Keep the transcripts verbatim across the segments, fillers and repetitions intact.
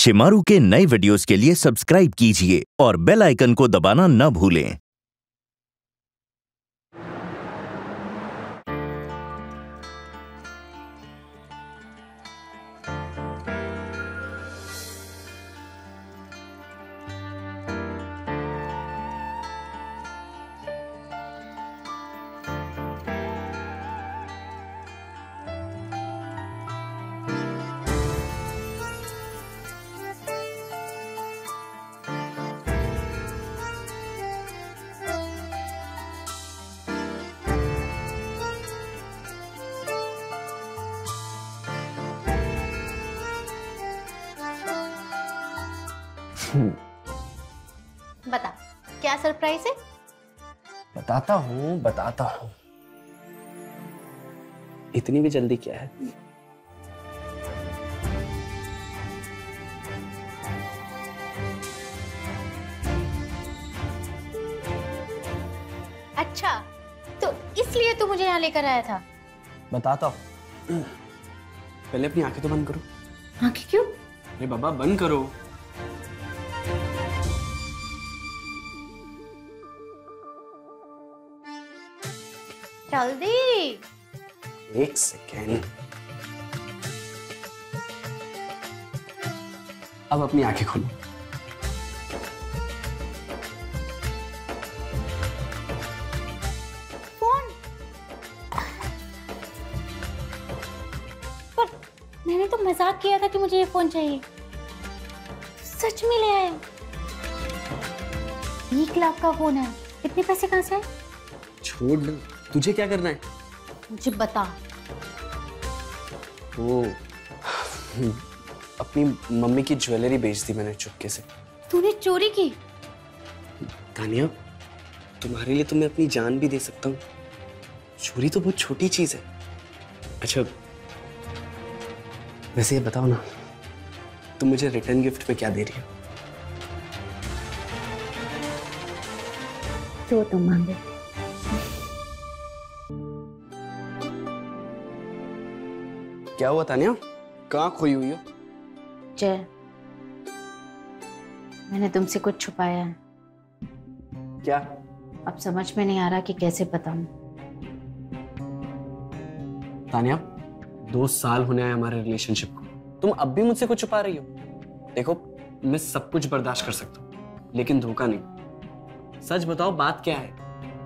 शिमारू के नए वीडियोस के लिए सब्सक्राइब कीजिए और बेल आइकन को दबाना न भूलें। बता क्या सरप्राइज है? बताता हूँ बताता हूँ। इतनी भी जल्दी क्या है? अच्छा तो इसलिए तू मुझे यहाँ लेकर आया था? बताता हूँ। पहले अपनी आंखें तो बंद करो। आंखें क्यों? अरे बाबा बंद करो। जल्दी। एक सेकेंड। अब अपनी आंखें खोलो। फोन? पर मैंने तो मजाक किया था कि मुझे ये फोन चाहिए। सच में ले आए? एक लाख का फोन है, इतने पैसे कहाँ से आए? छोड़ दो, तुझे क्या करना है? मुझे बता। वो अपनी मम्मी की ज्वेलरी बेच दी मैंने चुपके से। तूने चोरी की? तानिया, तुम्हारे लिए तो मैं अपनी जान भी दे सकता हूँ। चोरी तो बहुत छोटी चीज है। अच्छा वैसे ये बताओ ना, तुम मुझे रिटर्न गिफ्ट में क्या दे रही हो? जो तुम मांगे। क्या हुआ तानिया? कहाँ खोई हुई हो? जय, मैंने तुमसे कुछ छुपाया है। क्या? अब समझ में नहीं आ रहा कि कैसे बताऊं। तानिया, दो साल होने आए हमारे रिलेशनशिप को, तुम अब भी मुझसे कुछ छुपा रही हो? देखो, मैं सब कुछ बर्दाश्त कर सकता हूँ, लेकिन धोखा नहीं। सच बताओ, बात क्या है?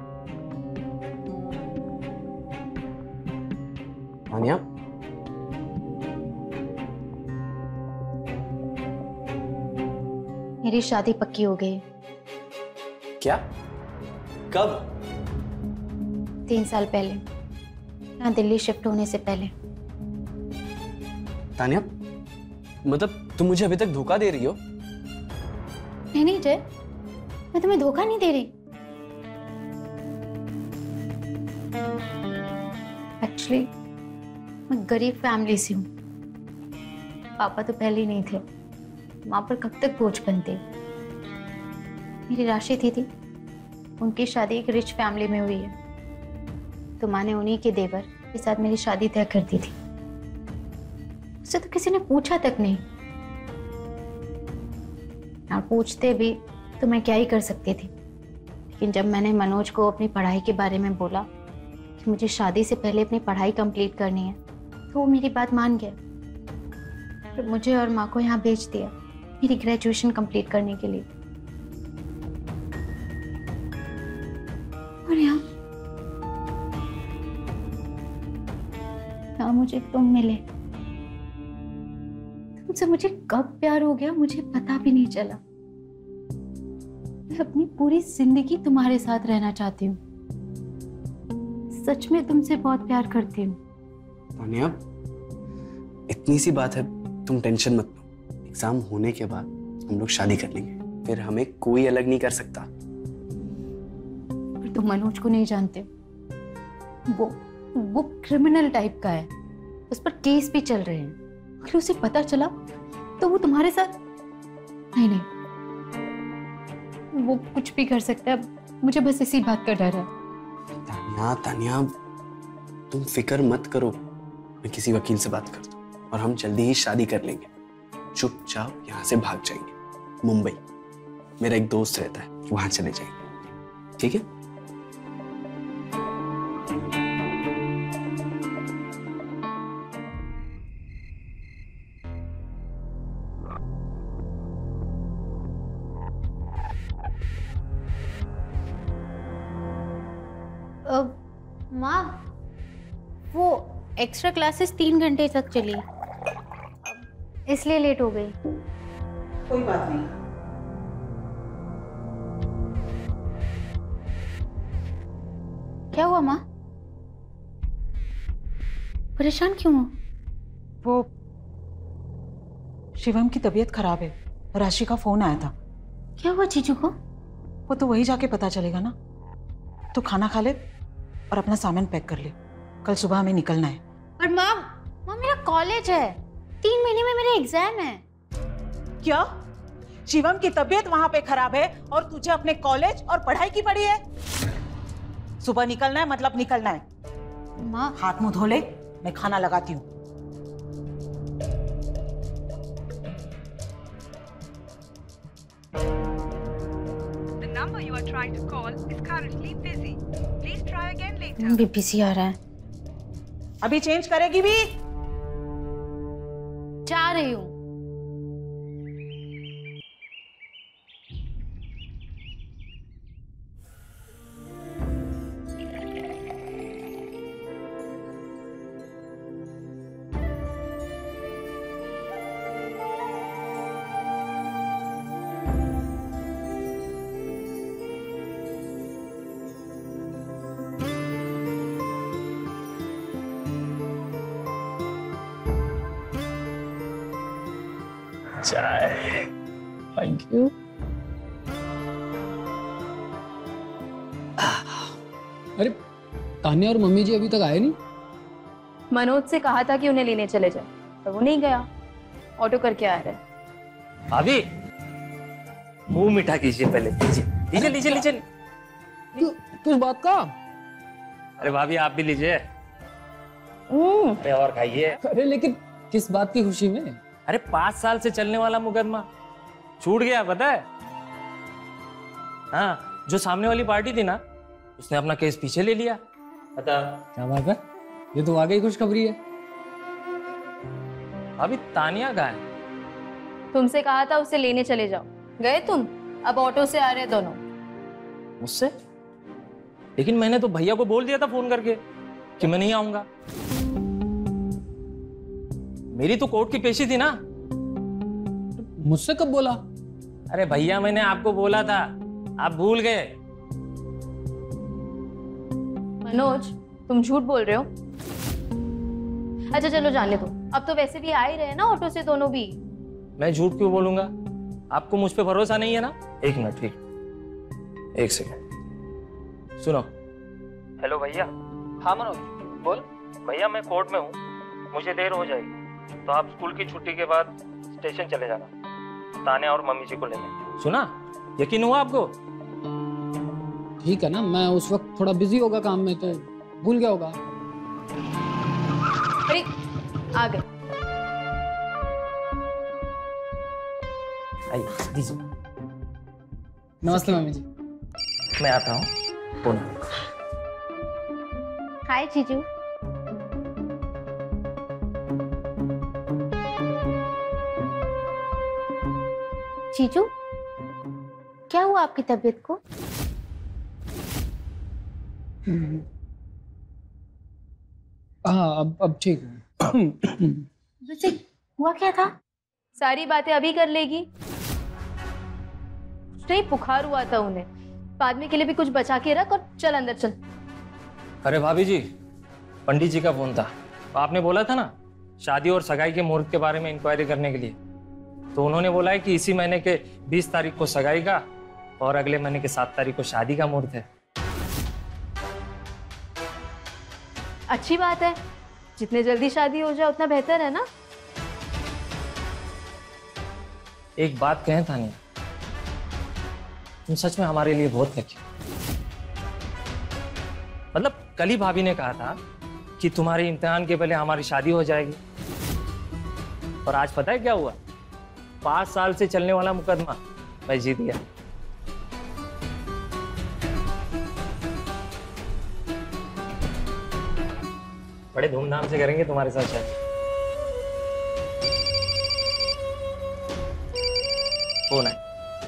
तानिया, मेरी शादी पक्की हो गई। क्या? कब? तीन साल पहले, यहाँ दिल्ली शिफ्ट होने से पहले। तानिया, मतलब तुम मुझे अभी तक धोखा दे रही हो? नहीं नहीं जय, मैं तुम्हें धोखा नहीं दे रही। एक्चुअली मैं गरीब फैमिली से हूँ। पापा तो पहले ही नहीं थे, माँ पर कब तक बोझ बनते। मेरी राशि थी थी उनकी शादी एक रिच फैमिली में हुई है, तो माँ ने उन्हीं के देवर के साथ मेरी शादी तय कर दी थी। उससे तो किसी ने पूछा तक नहीं, और पूछते भी तो मैं क्या ही कर सकती थी। लेकिन जब मैंने मनोज को अपनी पढ़ाई के बारे में बोला कि मुझे शादी से पहले अपनी पढ़ाई कंप्लीट करनी है, तो वो मेरी बात मान गया। फिर मुझे और माँ को यहाँ भेज दिया मेरी ग्रेजुएशन कंप्लीट करने के लिए। और यहाँ यहाँ मुझे तुम मिले। तुमसे मुझे कब प्यार हो गया मुझे पता भी नहीं चला। मैं अपनी पूरी जिंदगी तुम्हारे साथ रहना चाहती हूँ। सच में तुमसे बहुत प्यार करती हूँ। तानिया, इतनी सी बात है, तुम टेंशन मत लो। एग्जाम होने के बाद हम लोग शादी कर लेंगे, फिर हमें कोई अलग नहीं कर सकता। पर तुम मनोज को नहीं जानते। वो वो क्रिमिनल टाइप का है, उस पर केस भी चल रहे हैं। अगर उसे पता चला तो वो तुम्हारे साथ नहीं नहीं वो कुछ भी कर सकता है। मुझे बस इसी बात का डर है। तानिया तानिया, तुम फिक्र मत करो, मैं किसी वकील से बात करता हूँ और हम जल्दी ही शादी कर लेंगे। चुपचाप यहाँ से भाग जाएंगे। मुंबई मेरा एक दोस्त रहता है, वहां चले जाएंगे, ठीक है? माँ, वो एक्स्ट्रा क्लासेस तीन घंटे तक चली, इसलिए लेट हो गई। कोई बात नहीं। क्या हुआ माँ? परेशान क्यों हो? वो शिवम की तबीयत खराब है, राशि का फोन आया था। क्या हुआ जीजू को? वो तो वही जाके पता चलेगा ना। तो खाना खा ले और अपना सामान पैक कर ले, कल सुबह हमें निकलना है। पर माँ, माँ मेरा कॉलेज है, तीन महीने में मेरे एग्जाम है। क्या? शिवम की तबीयत वहां पे खराब है और तुझे अपने कॉलेज और पढ़ाई की पड़ी है? सुबह निकलना है मतलब निकलना है। माँ, हाथ मुंह धो ले, मैं खाना लगाती हूँ। number you are trying to call is currently busy. Please try again later. भी बिजी आ रहा है। अभी चेंज करेगी भी? जा रही हूँ। चाय, थैंक यू। अरे तान्या और मम्मी जी अभी तक आए नहीं? मनोज से कहा था कि उन्हें लेने चले जाए, पर वो नहीं गया, ऑटो करके आ रहे। भाभी मुंह मीठा कीजिए पहले, लीजिए लीजिए लीजिए लीजिए। क्यों, किस बात का? अरे भाभी आप भी लीजिए। अरे और खाइए। अरे लेकिन किस बात की खुशी में? अरे पांच साल से चलने वाला मुकदमा छूट गया, पता है? हाँ, जो सामने वाली पार्टी थी ना, उसने अपना केस पीछे ले लिया। पता? क्या बात है, ये तो वाकई खुशखबरी है। अभी तानिया कहाँ है? तुमसे कहा था उसे लेने चले जाओ, गए तुम? अब ऑटो से आ रहे दोनों। मुझसे? लेकिन मैंने तो भैया को बोल दिया था फोन करके कि मैं नहीं आऊंगा। मेरी तो कोर्ट की पेशी थी ना। मुझसे कब बोला? अरे भैया मैंने आपको बोला था, आप भूल गए। मनोज, तुम झूठ बोल रहे हो। अच्छा चलो जाने दो, अब तो वैसे भी आ ही रहे ना ऑटो से दोनों भी। मैं झूठ क्यों बोलूंगा? आपको मुझ पे भरोसा नहीं है ना? एक मिनट, ठीक, एक सेकंड सुनो। हेलो भैया। हाँ मनोज बोल। भैया मैं कोर्ट में हूँ, मुझे देर हो जाएगी, तो आप स्कूल की छुट्टी के बाद स्टेशन चले जाना, तान्या और मम्मी जी को लेने। सुना? यकीन हुआ आपको? ठीक है ना, मैं उस वक्त थोड़ा बिजी होगा काम में, तो भूल गया होगा। अरे आ गए। आइए दीजिए। नमस्ते मम्मी जी। मैं आता हूँ। हाय जीजू। जीजू, क्या हुआ आपकी तबीयत को? हाँ अब अब ठीक है। वैसे हुआ क्या था? सारी बातें अभी कर लेगी। नहीं, बुखार हुआ था उन्हें, बाद में के लिए भी कुछ बचा के रख और चल अंदर चल। अरे भाभी जी, पंडित जी का फोन था, तो आपने बोला था ना शादी और सगाई के मुहूर्त के बारे में इंक्वायरी करने के लिए, तो उन्होंने बोला है कि इसी महीने के बीस तारीख को सगाई का और अगले महीने के सात तारीख को शादी का मुहूर्त है। अच्छी बात है, जितने जल्दी शादी हो जाए उतना बेहतर है ना। एक बात कहें तानिया, तुम सच में हमारे लिए बहुत लकी हो। मतलब कल ही भाभी ने कहा था कि तुम्हारे इम्तिहान के पहले हमारी शादी हो जाएगी, और आज पता है क्या हुआ? पाँच साल से चलने वाला मुकदमा मैं जीत गया। बड़े धूमधाम से करेंगे तुम्हारे साथ शादी। कौन है?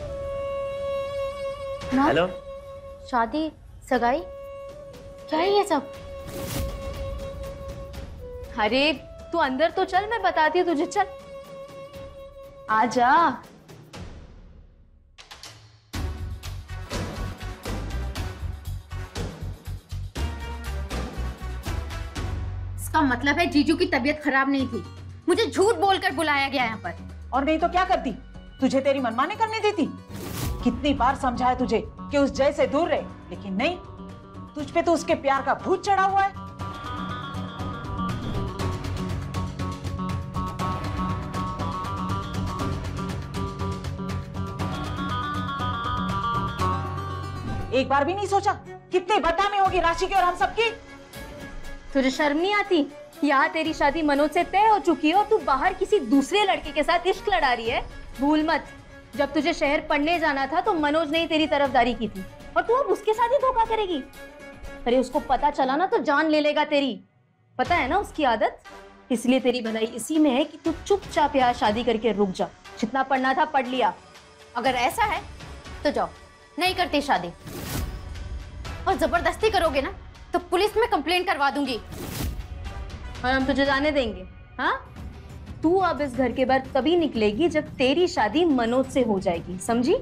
माँ, हेलो। शादी सगाई क्या है ये सब? अरे तू अंदर तो चल, मैं बताती हूँ तुझे। चल आजा। इसका मतलब है जीजू की तबीयत खराब नहीं थी, मुझे झूठ बोलकर बुलाया गया यहाँ पर। और नहीं तो क्या करती? तुझे तेरी मनमानी करने देती? कितनी बार समझाया तुझे कि उस जय से दूर रहे, लेकिन नहीं, तुझ पे तो उसके प्यार का भूत चढ़ा हुआ है। एक बार भी नहीं सोचा कितनी बदनामी होगी राशि की और हम सबकी? तुझे शर्म नहीं आती? यहाँ तेरी शादी मनोज से तय हो चुकी है और तू बाहर किसी दूसरे लड़के के साथ इश्क लड़ा रही है। भूल मत, जब तुझे शहर पढ़ने जाना था तो मनोज ने ही तेरी तरफदारी की थी और तू अब उसके साथ ही धोखा करेगी। अरे उसको पता चला ना तो जान ले लेगा तेरी, पता है ना उसकी आदत। इसलिए तेरी भलाई इसी में है कि तू चुपचाप यहाँ शादी करके रुक जा। जितना पढ़ना था पढ़ लिया। अगर ऐसा है तो जाओ, नहीं करती शादी। और जबरदस्ती करोगे ना तो पुलिस में कंप्लेंट करवा दूंगी। और हम तुझे जाने देंगे? हाँ, तू अब इस घर के बाहर तभी निकलेगी जब तेरी शादी मनोज से हो जाएगी, समझी?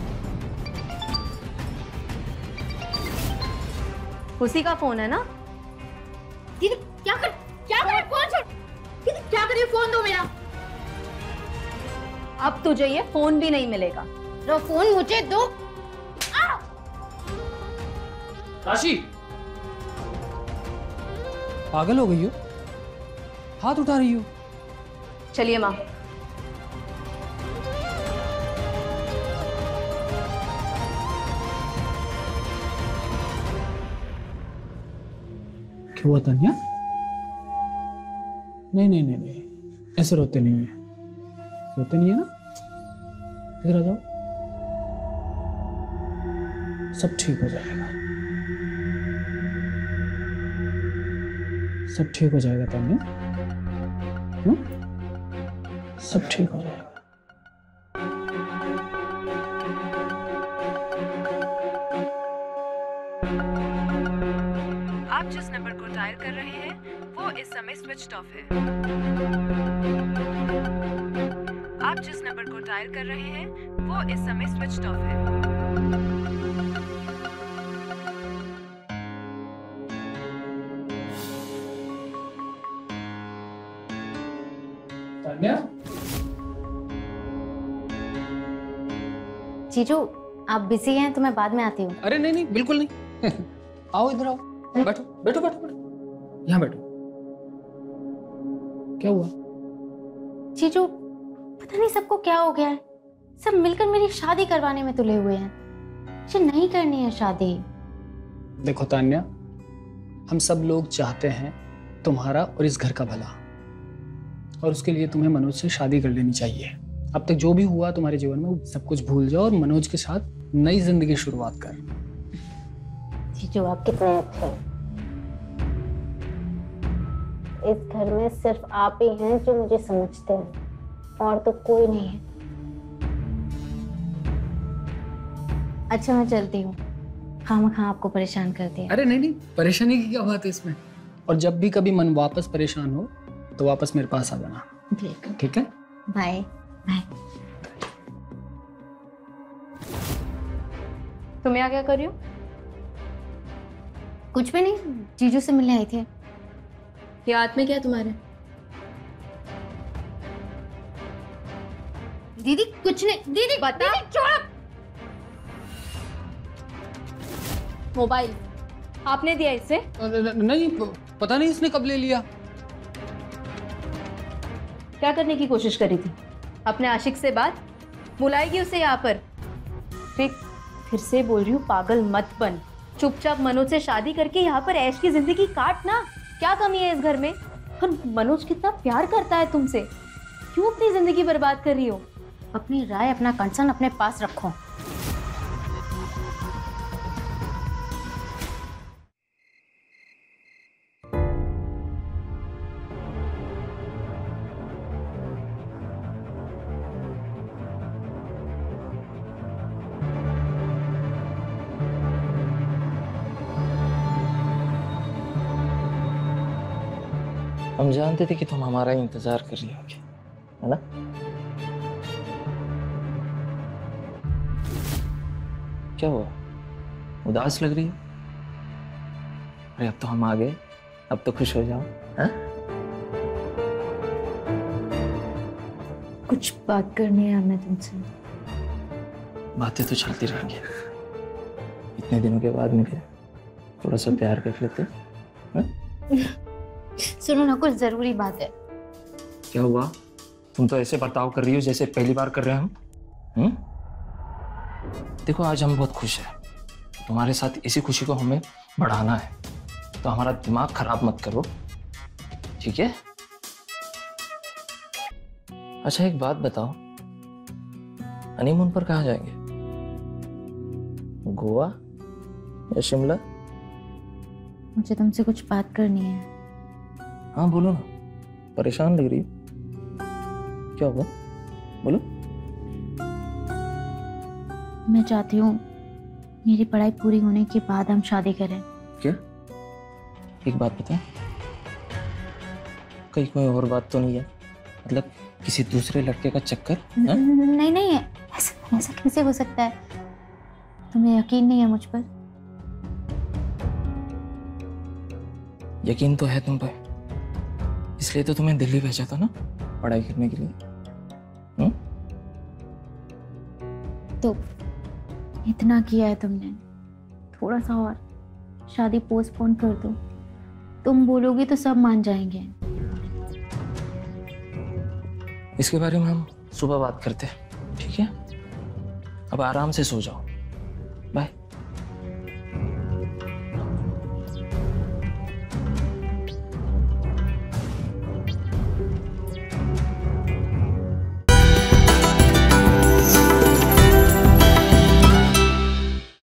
उसी का फोन है ना? दीदी क्या कर क्या कर फोन छोड़। दीदी क्या कर रही हो? फोन दो मेरा। अब तुझे ये फोन भी नहीं मिलेगा। लो फोन मुझे दो। राशि पागल हो गई हो? हाथ उठा रही हो? चलिए माँ। क्या हुआ तान्या? नहीं नहीं नहीं नहीं, ऐसे रोते नहीं है, रोते नहीं है ना? इधर आ जाओ, सब ठीक हो जाएगा, सब ठीक हो जाएगा तान्या, हम्म? सब ठीक हो जाएगा। आप जिस नंबर को डायल कर रहे हैं वो इस समय स्विच्ड ऑफ है। आप जिस नंबर को डायल कर रहे हैं वो इस समय स्विच्ड ऑफ है। जीजू आप बिजी हैं तो मैं बाद में आती हूँ। अरे नहीं नहीं बिल्कुल नहीं आओ इधर आओ, बैठो बैठो बैठो बैठो, यहाँ बैठो। क्या हुआ? जीजू पता नहीं सबको क्या हो गया है, सब मिलकर मेरी शादी करवाने में तुले हुए हैं। मुझे नहीं करनी है शादी। देखो तान्या, हम सब लोग चाहते हैं तुम्हारा और इस घर का भला, और उसके लिए तुम्हें मनोज से शादी कर लेनी चाहिए। अब तक जो भी हुआ तुम्हारे जीवन में सब कुछ भूल जाओ और मनोज के साथ नई जिंदगी शुरुआत कर। जीजू आप कितने अच्छे हैं। इस घर में सिर्फ आप ही हैं जो मुझे समझते हैं, और तो कोई नहीं है। अच्छा मैं चलती हूँ, खामखा आपको परेशान कर दिया। अरे नहीं नहीं, परेशानी की क्या बात है इसमें। और जब भी कभी मन वापस परेशान हो तो वापस मेरे पास आ जाना, ठीक ठीक है? Bye bye. तुम यहाँ क्या कर रही हो? कुछ भी नहीं, जीजू से मिलने आए थे। ये हाथ में क्या है तुम्हारे? दीदी कुछ नहीं। दीदी बता। दीदी चुप। मोबाइल आपने दिया इसे? नहीं, पता नहीं इसने कब ले लिया। क्या करने की कोशिश करी थी? अपने आशिक से बात? बुलाएगी उसे यहाँ पर? फिर फिर से बोल रही हूँ, पागल मत बन। चुपचाप मनोज से शादी करके यहाँ पर ऐश की जिंदगी काट ना। क्या कमी है इस घर में? और मनोज कितना प्यार करता है तुमसे, क्यों अपनी जिंदगी बर्बाद कर रही हो? अपनी राय, अपना कंसर्न अपने पास रखो। हम जानते थे कि तुम हमारा इंतजार कर रही होगी, है ना? क्या हुआ? उदास लग रही है? अरे अब तो हम आ गए, अब तो खुश हो जाओ। हाँ? कुछ बात करनी है हमें तुमसे। बातें तो चलती रहेंगी, इतने दिनों के बाद मिले, थोड़ा सा प्यार कर लेते। हाँ? सुनो ना, कुछ जरूरी बात है। क्या हुआ? तुम तो ऐसे बर्ताव कर रही हो जैसे पहली बार कर रहे हैं हम। हम्म? देखो आज हम बहुत खुश हैं, तुम्हारे साथ इसी खुशी को हमें बढ़ाना है, तो हमारा दिमाग खराब मत करो, ठीक है? अच्छा एक बात बताओ, हनीमून पर कहाँ जाएंगे? गोवा या शिमला? मुझे तुमसे कुछ बात करनी है। हाँ बोलो ना, परेशान लग रही हो। क्या हुआ? बोलो। मैं चाहती हूँ मेरी पढ़ाई पूरी होने के बाद हम शादी करें। क्या? एक बात बता, कहीं कोई और बात तो नहीं है? मतलब किसी दूसरे लड़के का चक्कर? न, नहीं नहीं, ऐसा ऐसा कैसे हो सकता है? तुम्हें यकीन नहीं है मुझ पर? यकीन तो है तुम पर, इसलिए तो तुम्हें दिल्ली भेजा था ना पढ़ाई करने के लिए। हुँ? तो इतना किया है तुमने, थोड़ा सा और शादी पोस्टपोन कर दो। तुम बोलोगी तो सब मान जाएंगे। इसके बारे में हम सुबह बात करते हैं, ठीक है? अब आराम से सो जाओ। बाय।